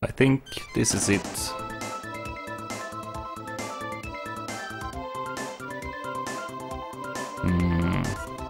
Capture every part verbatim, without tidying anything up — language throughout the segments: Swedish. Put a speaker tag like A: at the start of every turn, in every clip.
A: I think this is it. Hmm.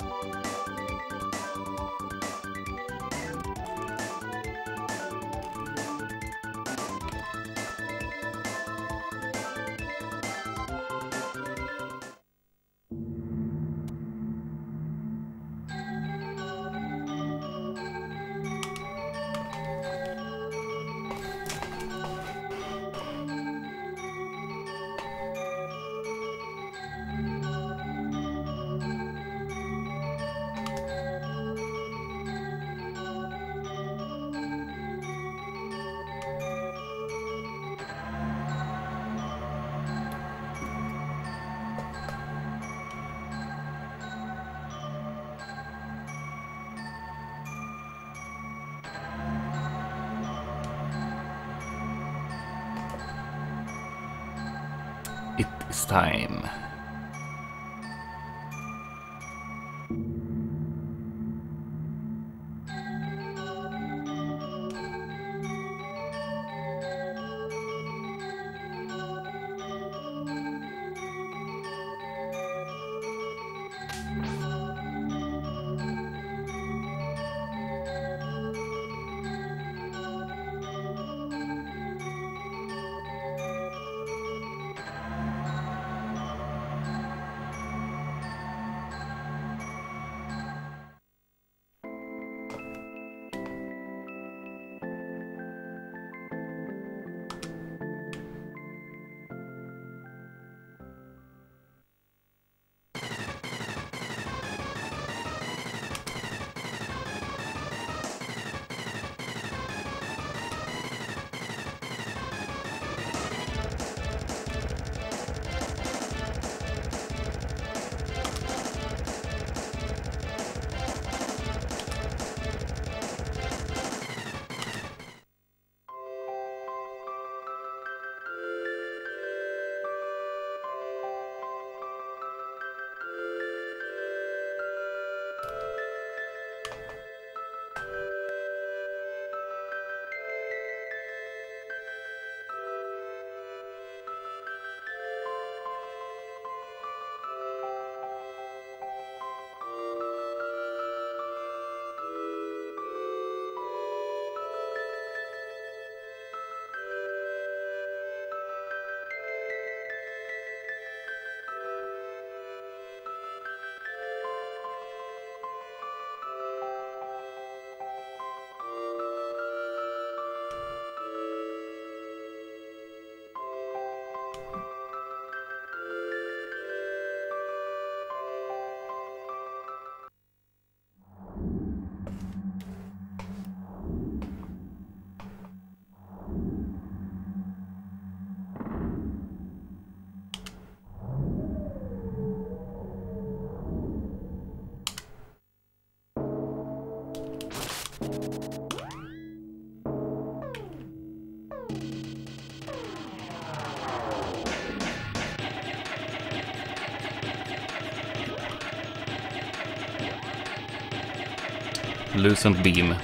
A: It is time. Lucent beam.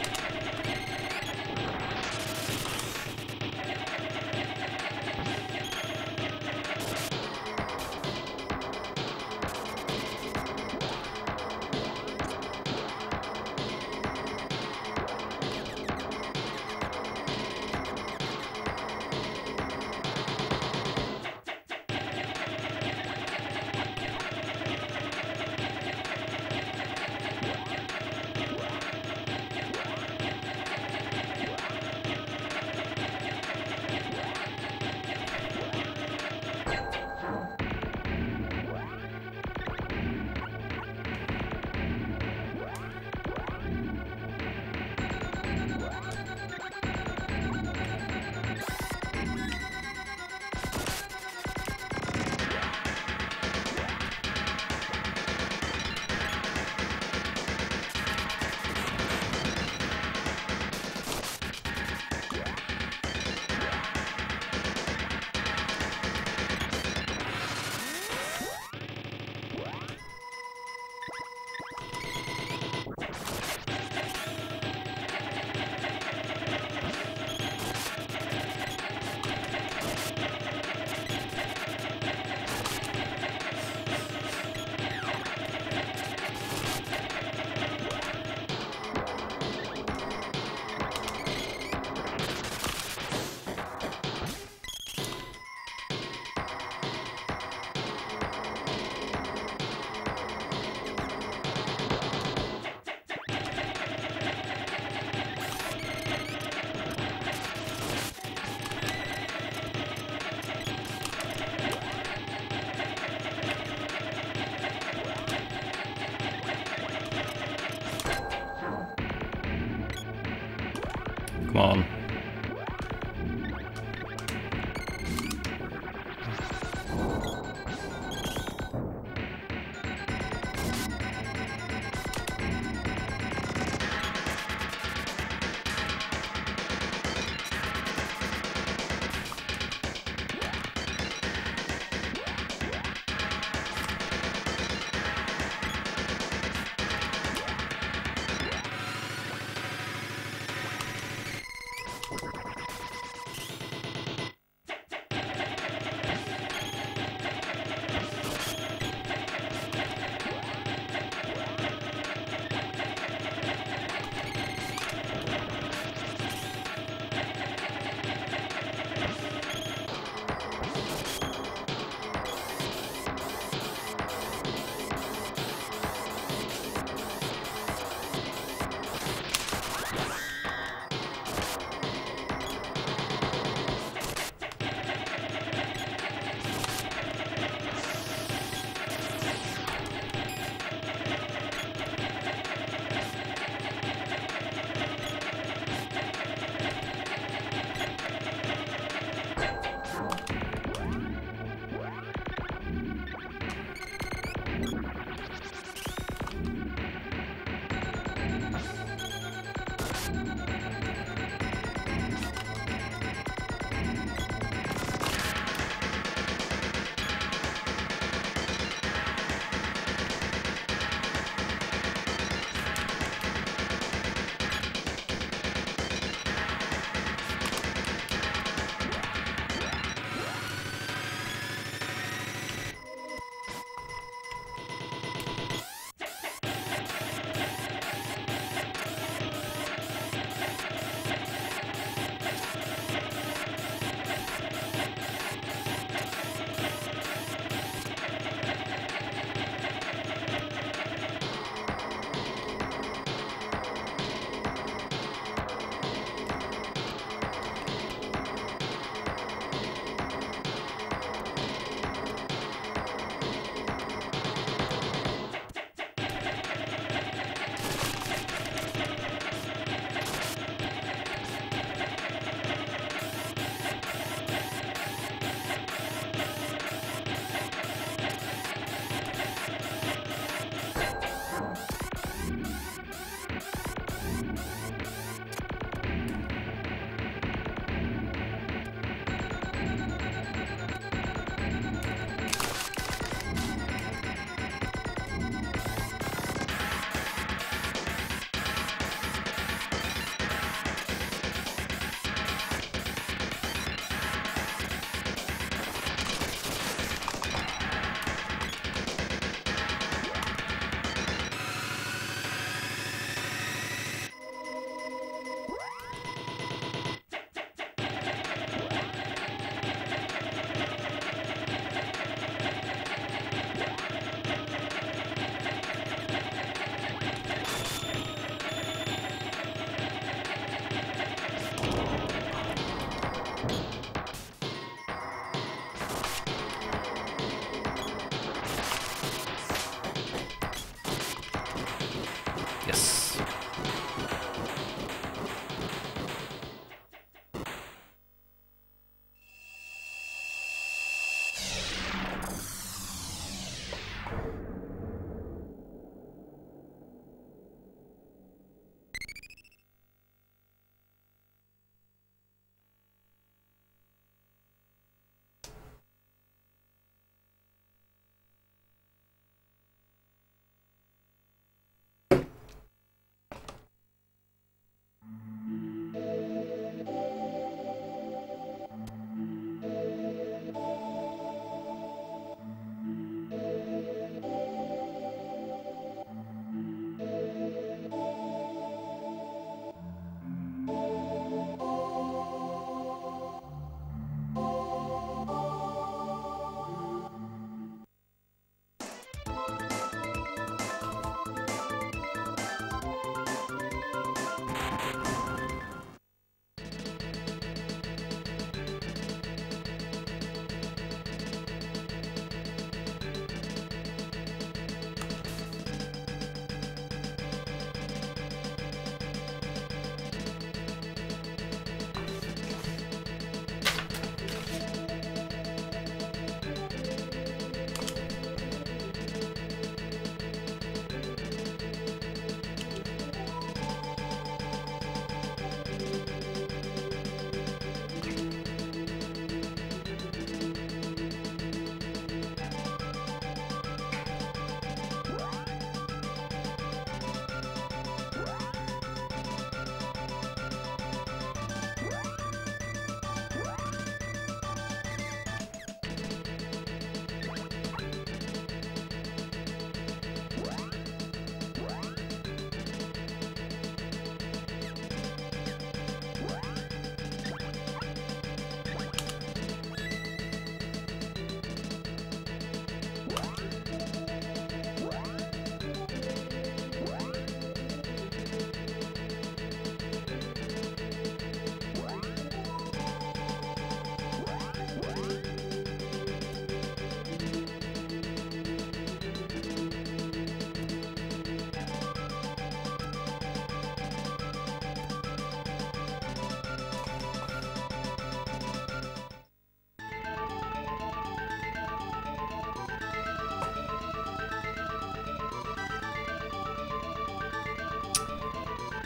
A: Come on.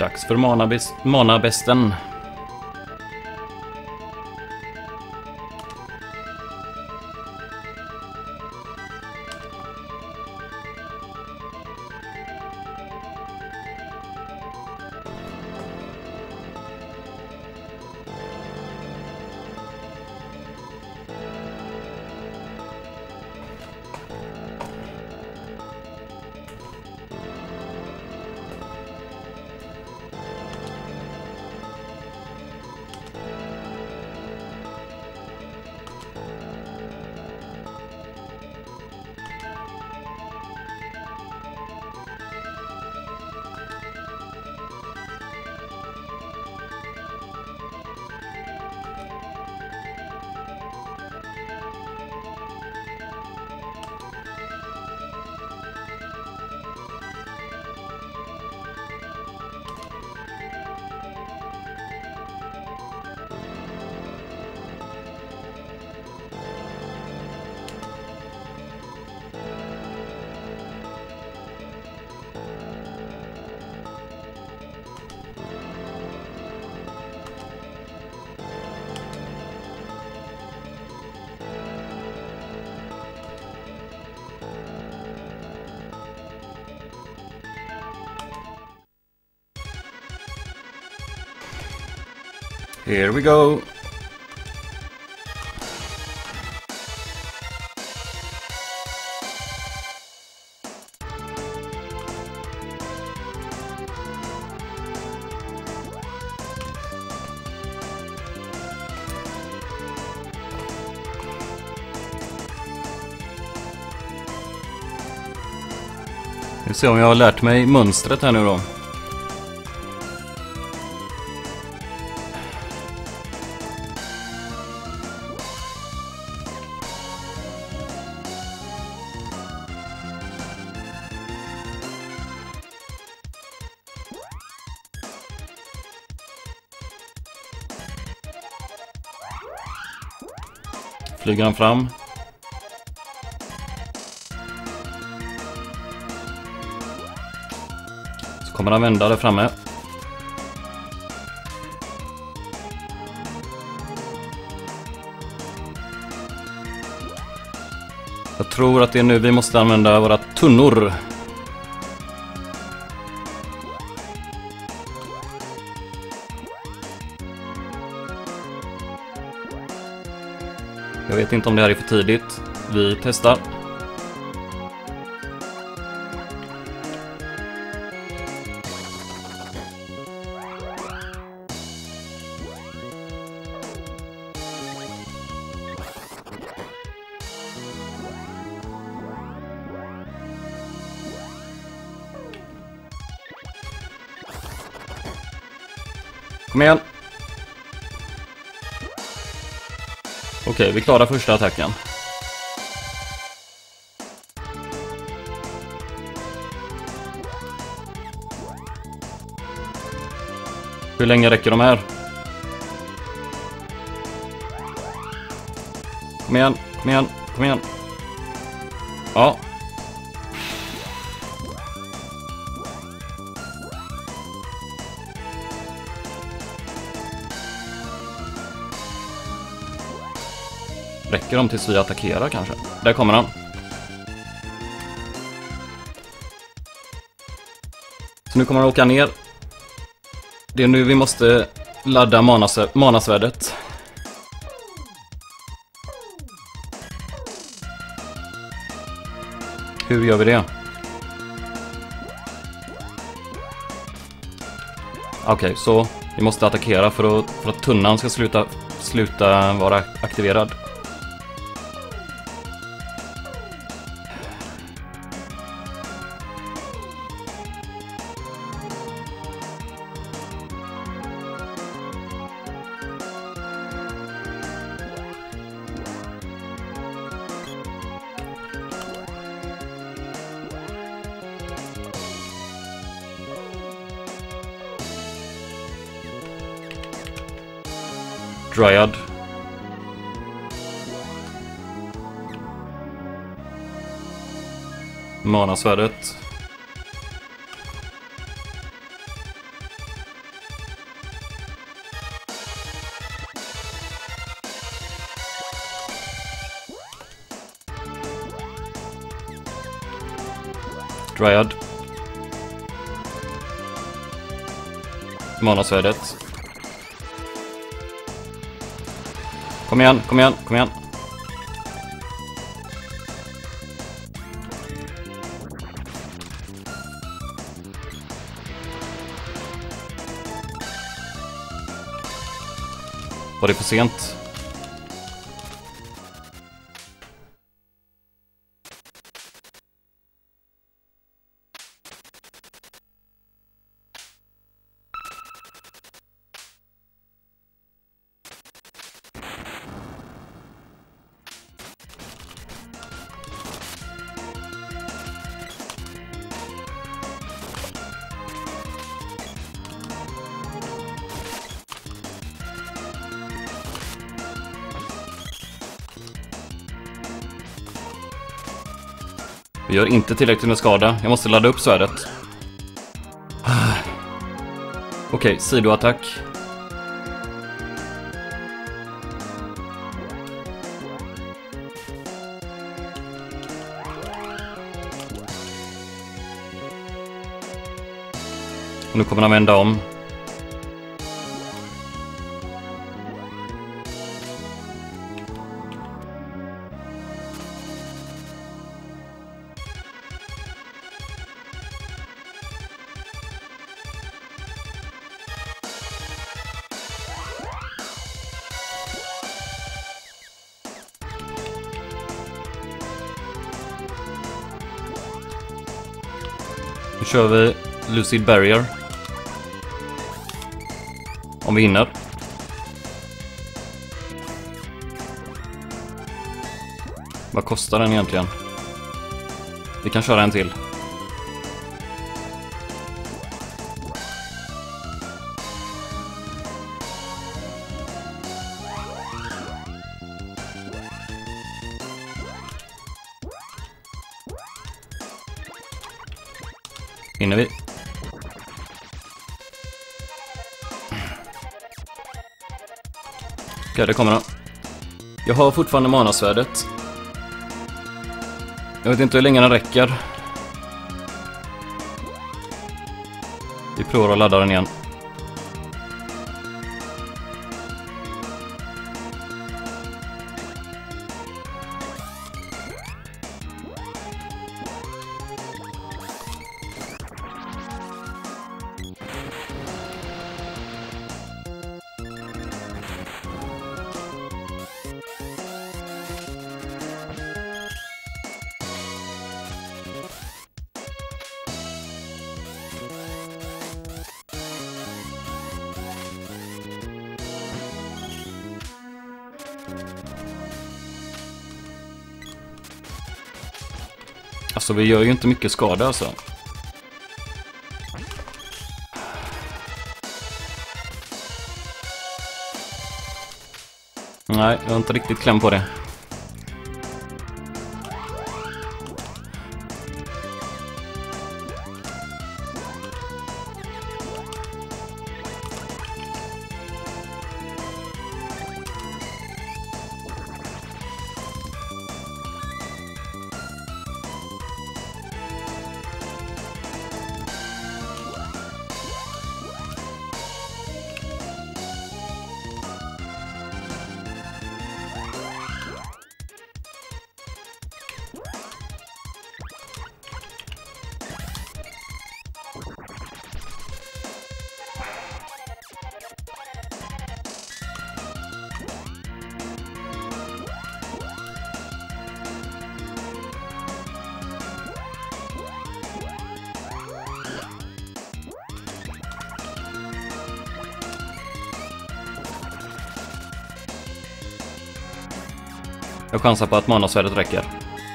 A: Dags för manabäst, manabästen. Here we go. Vi ser om jag har lärt mig mönstret här nu då. Flyger han fram. Så kommer han vända där framme. Jag tror att det är nu vi måste använda våra tunnor. Jag vet inte om det här är för tidigt. Vi testar. Kom igen. Okej, vi klarar första attacken. Hur länge räcker de här? Kom igen, kom igen, kom igen. Ja. Räcker de tills vi attackerar kanske? Där kommer han. Så nu kommer han åka ner. Det är nu vi måste ladda manas manasvärdet. Hur gör vi det? Okej, okay, så vi måste attackera för att, för att tunnan ska sluta, sluta vara aktiverad. Dryad. Manasvärdet. Dryad. Manasvärdet. Kom igen, kom igen, kom igen. Var det för sent? Vi gör inte tillräckligt med skada. Jag måste ladda upp svärdet. Okej, okay, sidoattack. Och nu kommer han vända om. Nu kör vi Lucid Barrier. Om vi hinner. Vad kostar den egentligen? Vi kan köra en till. Hinner vi? Okej, det kommer den. Jag har fortfarande manasvärdet. Jag vet inte hur länge den räcker. Vi provar att ladda den igen. Alltså vi gör ju inte mycket skada alltså. Nej, jag har inte riktigt kläm på det. Jag chansar på att manasvärdet räcker.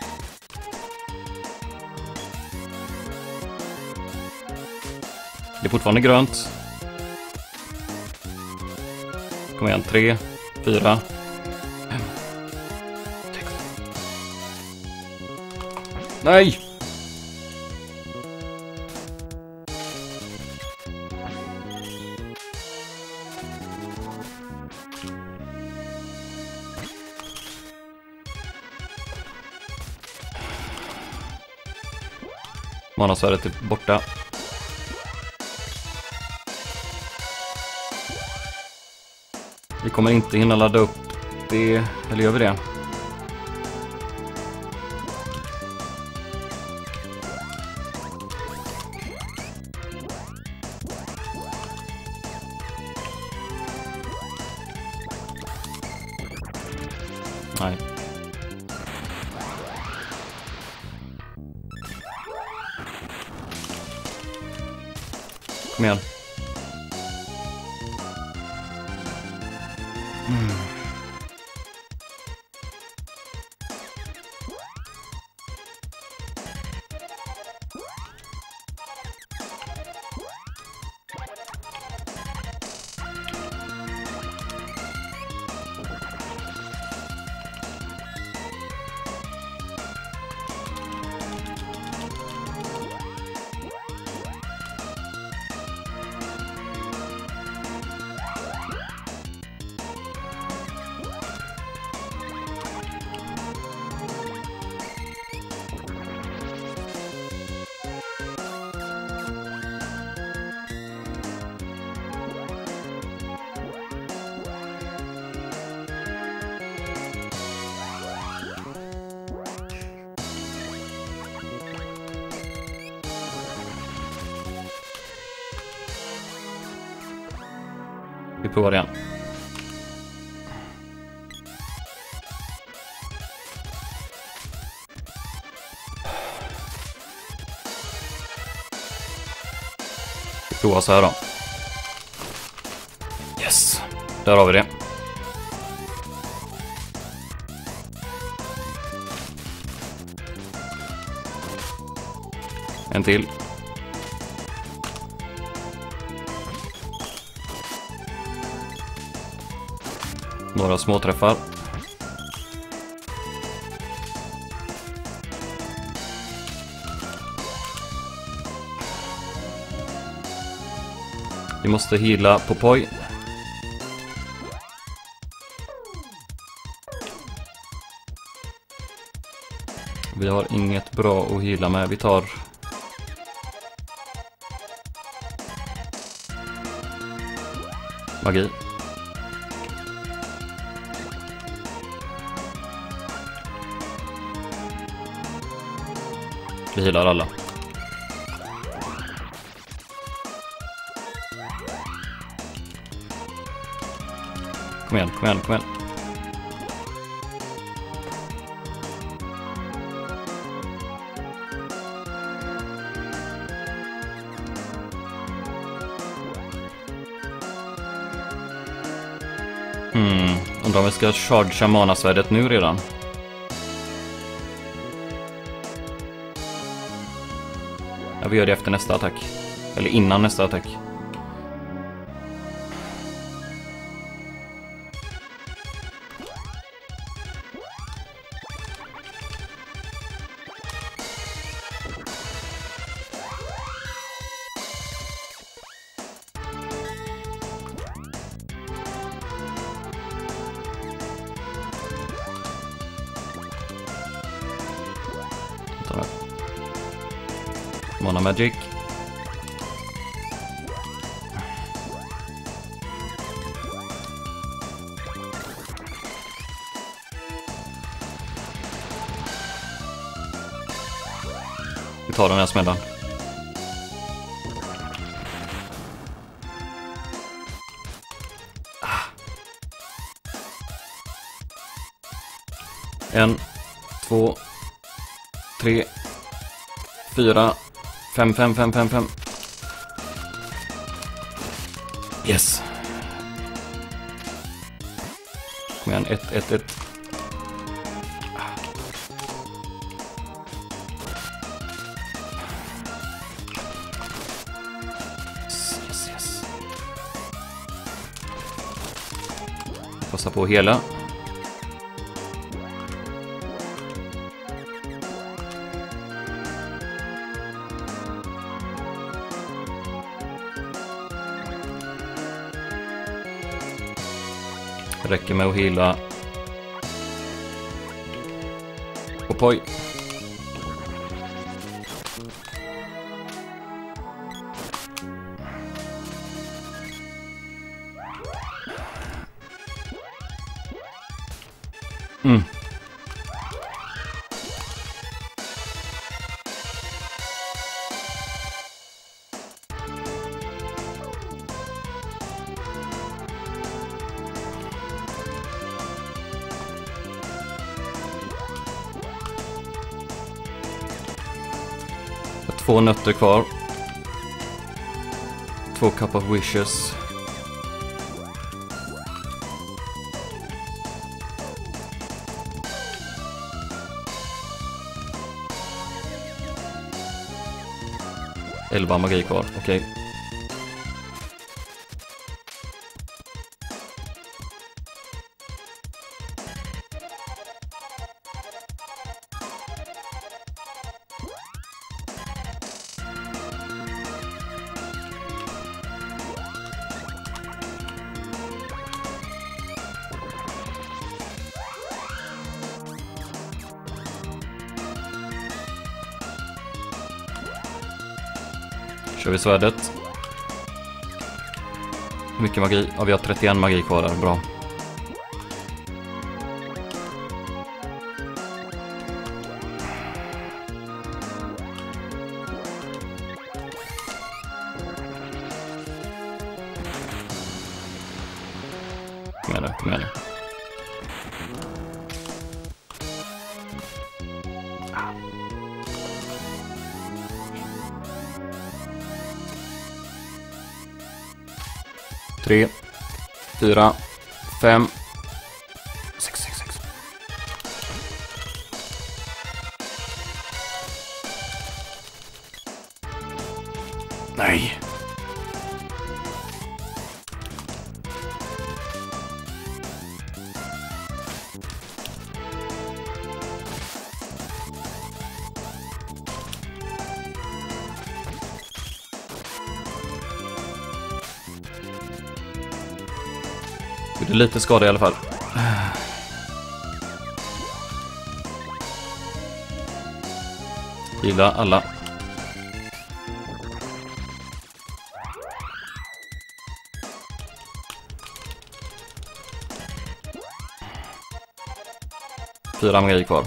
A: Det är fortfarande grönt. Kom igen, tre, fyra, fem, sex. Nej! Manasvärdet är borta. Vi kommer inte hinna ladda upp det, eller gör vi det? Nej. Kom igen. Mm. Vi provar igen. Vi provar så här då. Yes, där har vi det. En till. Några små träffar. Vi måste heala Popeye. Vi har inget bra att heala med. Vi tar... magi. Vi healar alla. Kom igen, kom igen, kom igen. Hmm, undrar om vi ska chargea manasvärdet nu redan. Ja, vi gör det efter nästa attack. Eller innan nästa attack. Mana Magic. Vi tar den här smällen. Ah. En, två, tre, fyra, fem, fem, fem, fem, fem. Yes. Kom igen, ett, ett, ett. Yes, yes. Passa på hela. Det räcker med att heala Popeye. Mm. Två nötter kvar. Två cup of wishes. Elva magi kvar, okej. Okay. Kör vi svärdet. Hur mycket magi? Ja, vi har trettioen magi kvar där. Bra. Kom igen nu, kom igen nu. Tre, fyra, fem, sex, sex, sex. Nej. Det är lite skada i alla fall. Gilla alla. Fyra magi kvar.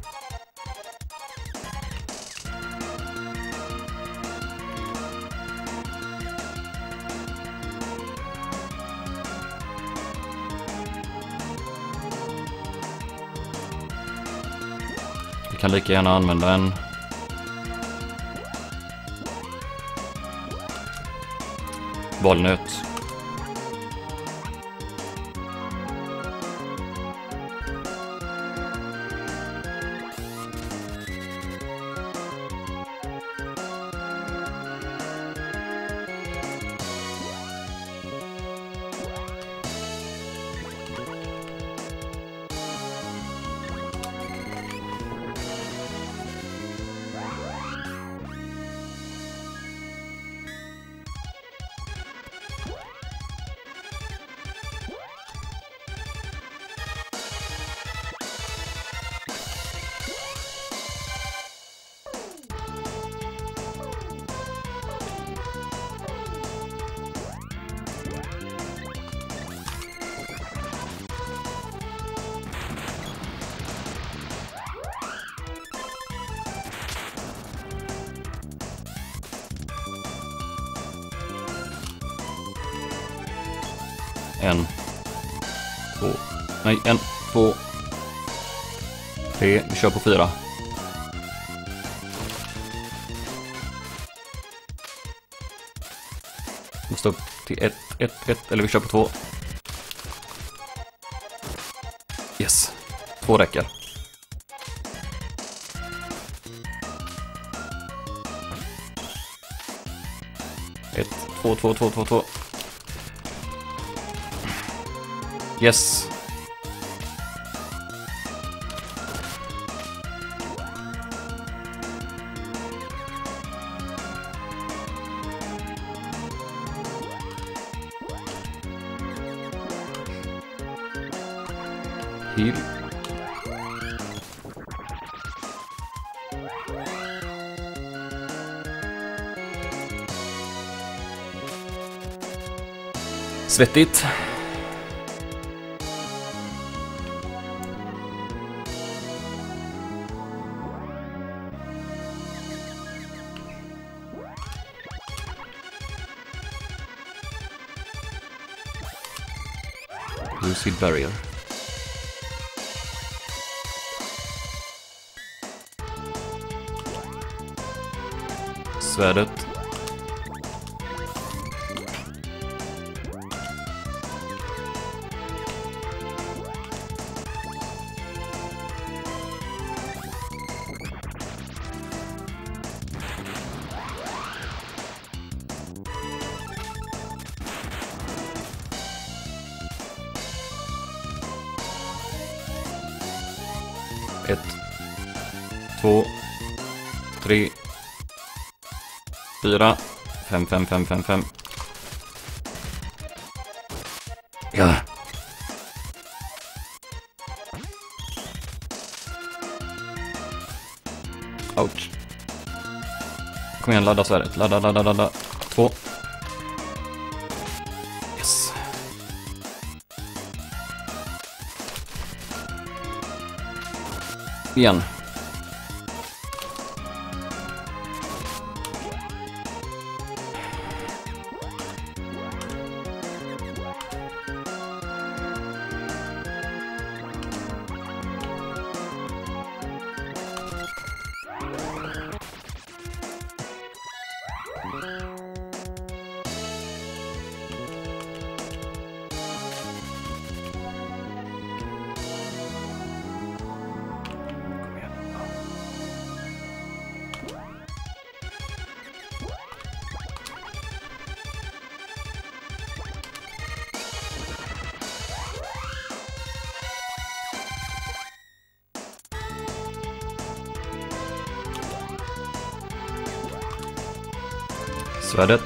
A: Kan lika gärna använda en bollnöt. En, två, nej, en, två, tre, vi kör på fyra. Måste upp till ett, ett, ett, eller vi kör på två. Yes, två räcker. Ett, två, två, två, två, två. Yes. Heal. Svettigt. Lucid Barrier. Svärdet. Ett, två, tre, fyra, fem, fem, fem, fem, fem. Ja. Ouch. Kom igen, ladda svärdet. Ladda, ladda, ladda. Två. Yes. Igen. Svärdet.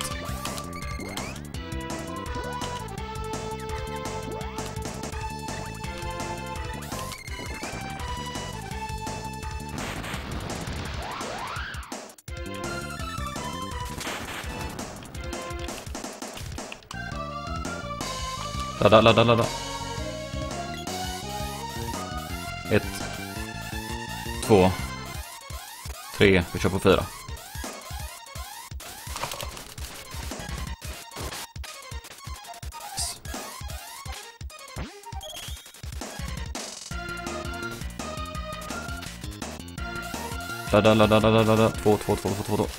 A: Ladda, ladda, ladda. Ett, två, tre, vi kör på fyra. Ladda, ladda, ladda, ladda. Två, två, två, två, två, två.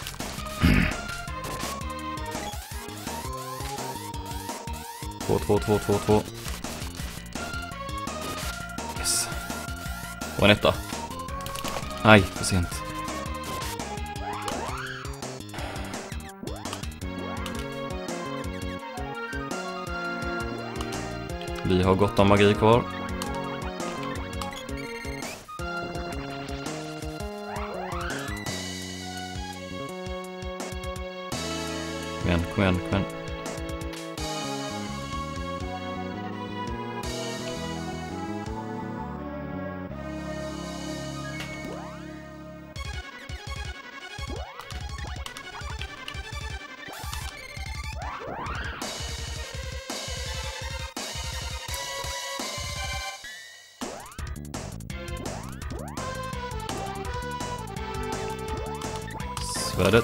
A: Två, två, två, två, två. Yes. Och en etta. Nej, för sent. Vi har gott om magi kvar. Kom igen, kom igen, kom igen. Svärdet.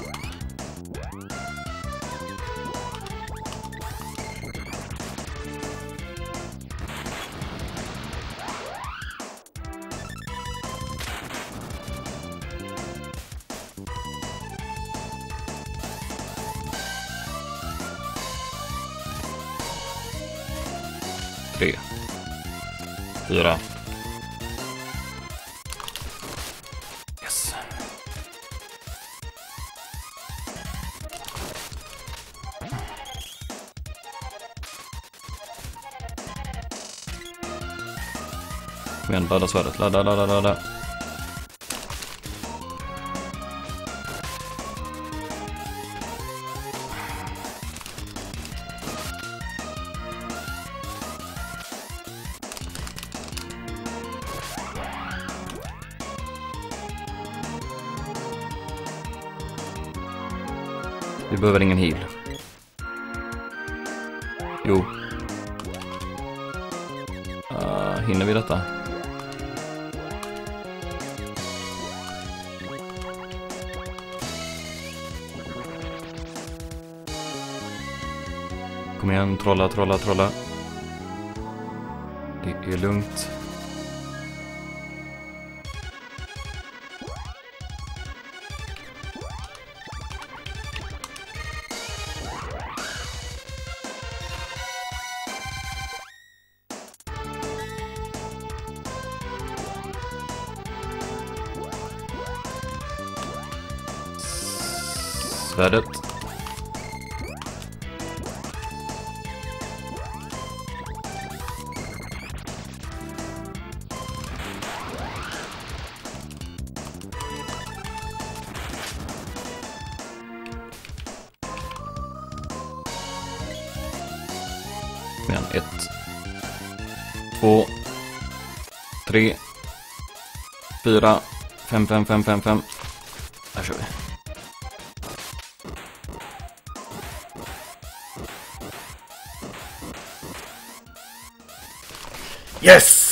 A: Tre. Fyra. Yes. Kom igen, ladda svärdet. Ladda, ladda, ladda. Vi behöver ingen heal. Jo. Uh, hinner vi detta? Kom igen, trolla, trolla, trolla. Det är lugnt. Svärdet. Men ett, två, tre, fyra, fem, fem, fem, fem, fem. Där kör vi. Yes!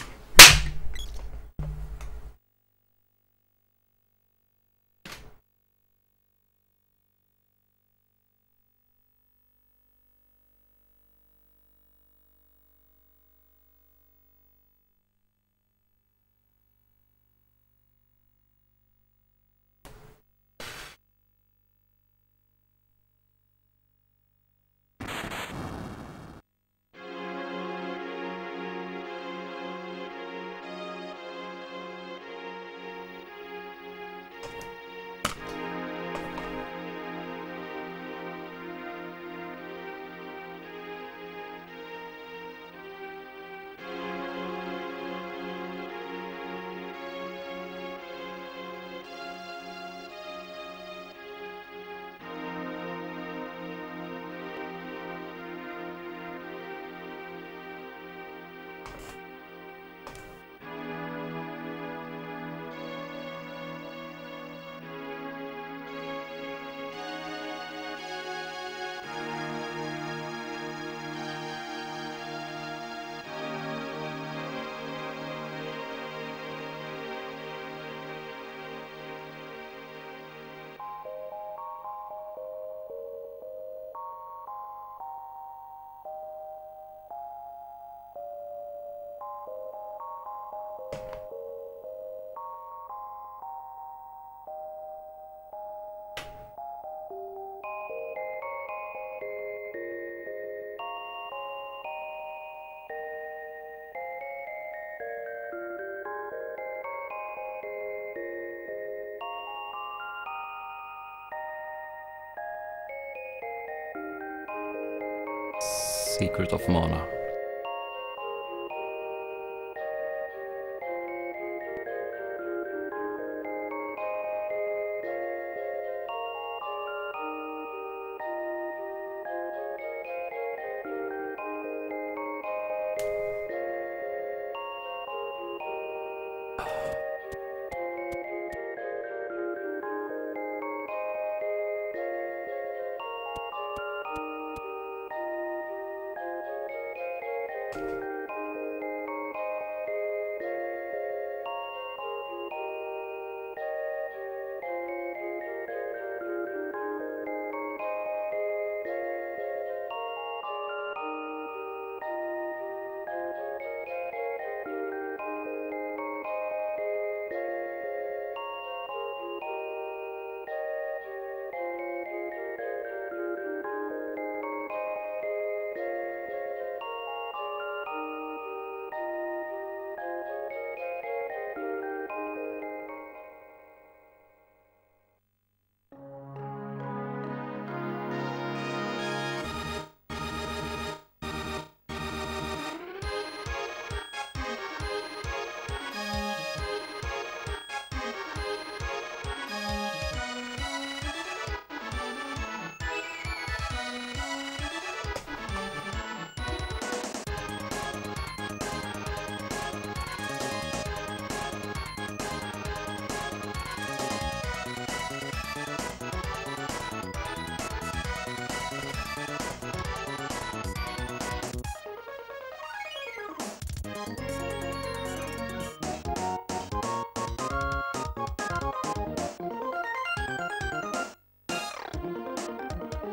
A: Secret of Mana.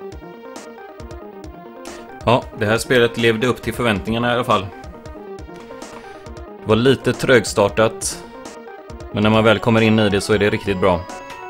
A: Ja, det här spelet levde upp till förväntningarna i alla fall. Det var lite trögstartat, men när man väl kommer in i det så är det riktigt bra.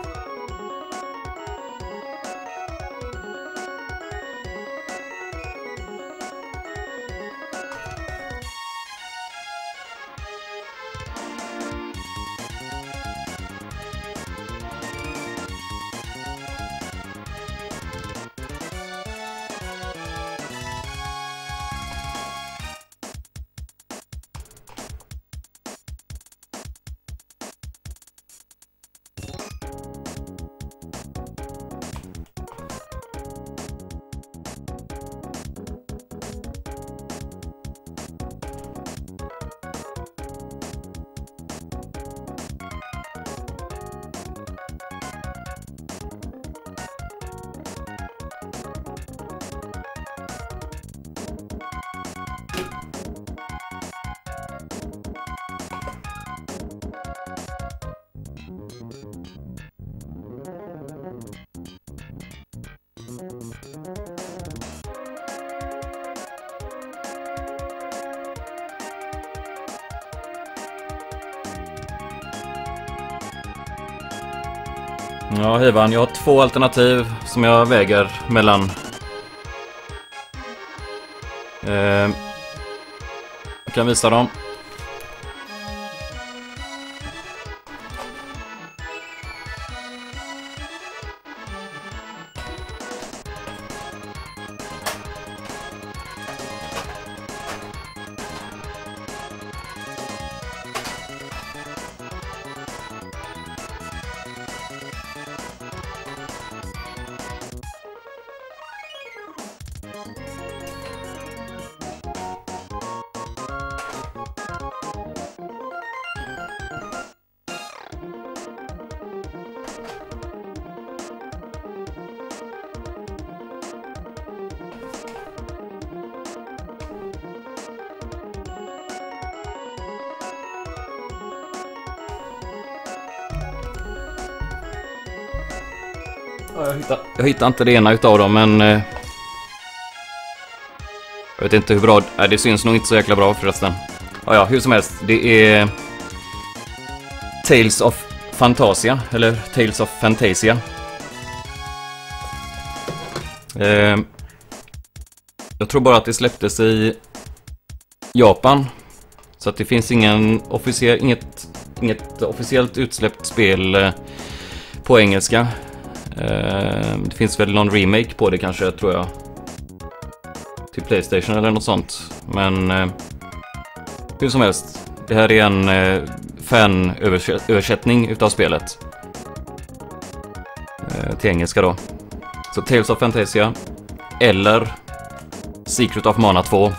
A: Ja, Hivan, jag har två alternativ som jag väger mellan. Eh, jag kan visa dem. Ja, jag, hittar, jag hittar inte det ena utav dem, men eh, jag vet inte hur bra. Nej, det syns nog inte så jäkla bra förresten. Ja, ja, hur som helst. Det är Tales of Fantasia, eller Tales of Fantasia. Eh, jag tror bara att det släpptes i Japan, så att det finns ingen officiell, inget, inget officiellt utsläppt spel eh, på engelska. Eh, det finns väl någon remake på det kanske, tror jag, till PlayStation eller något sånt. Men eh, hur som helst, det här är en eh, fanöversättning utav spelet eh, till engelska då. Så Tales of Fantasia eller Secret of Mana två.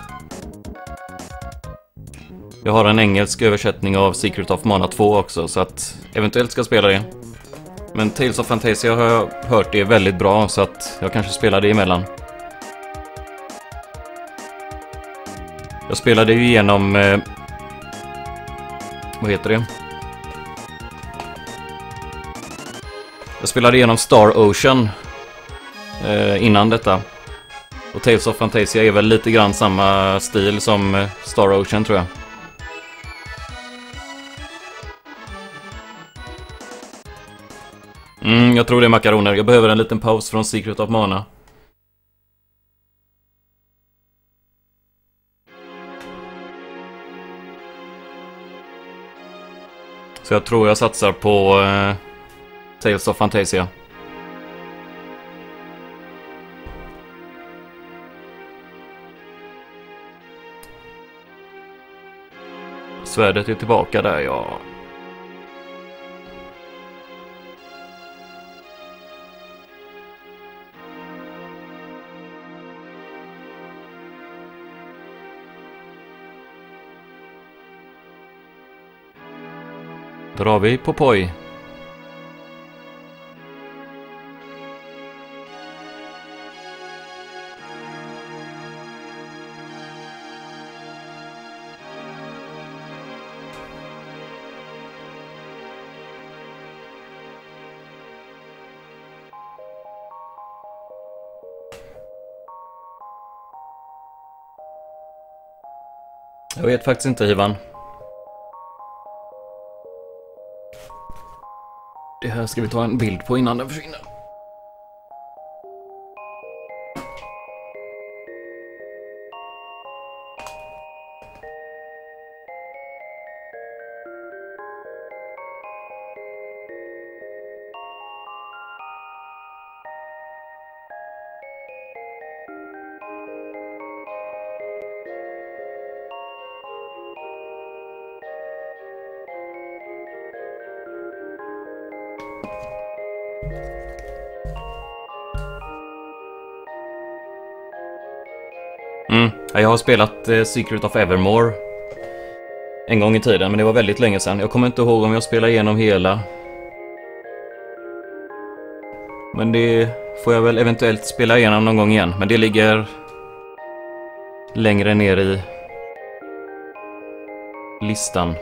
A: Jag har en engelsk översättning av Secret of Mana två också, så att eventuellt ska spela det. Men Tales of Fantasia har jag hört är väldigt bra, så att jag kanske spelar det emellan. Jag spelade ju igenom eh, vad heter det? Jag spelade igenom Star Ocean eh, innan detta. Och Tales of Fantasia är väl lite grann samma stil som eh, Star Ocean, tror jag. Mm, jag tror det är makaroner. Jag behöver en liten paus från Secret of Mana. Så jag tror jag satsar på eh, Tales of Fantasia. Svärdet är tillbaka där, ja. Drar vi på poj. Jag vet faktiskt inte, Ivan. här ska vi ta en bild på innan den försvinner. Mm. Jag har spelat eh, Secret of Evermore en gång i tiden, men det var väldigt länge sedan. Jag kommer inte ihåg om jag spelade igenom hela. Men det får jag väl eventuellt spela igenom någon gång igen. Men det ligger längre ner i listan.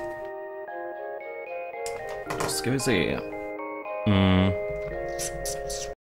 A: Då ska vi se. Mm.